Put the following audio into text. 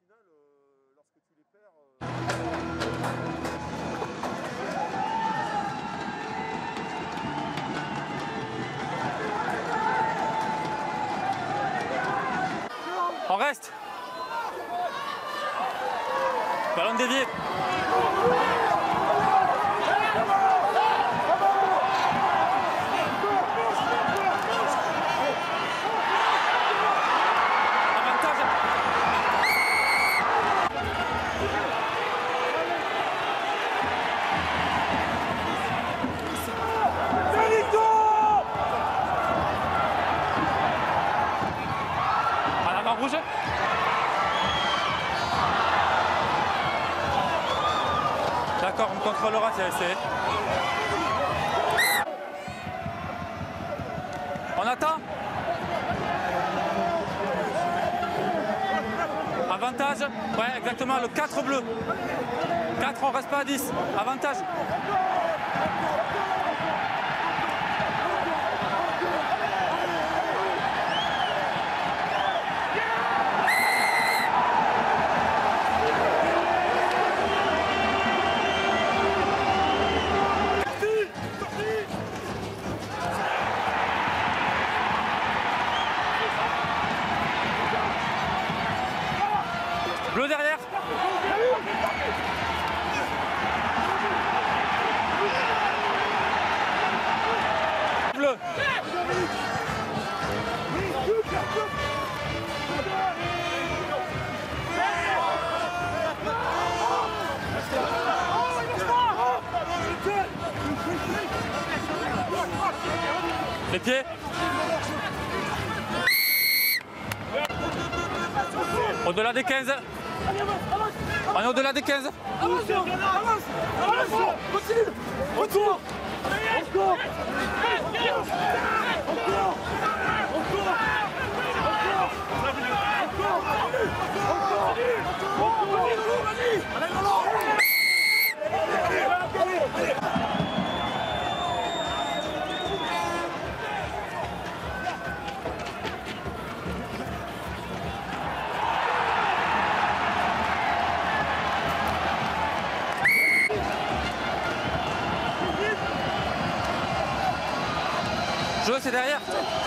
final, lorsque tu les perds... On reste. Ballon dévié. Rouge. D'accord, on contrôlera si c'est. On attend. Avantage. Ouais, exactement, le 4 bleu. 4, on reste pas à 10. Avantage. Bleu derrière. Bleu. Les pieds. Au-delà des 15. On est au-delà des 15. Avance, continue. Retour. Encore. Jeu, c'est derrière.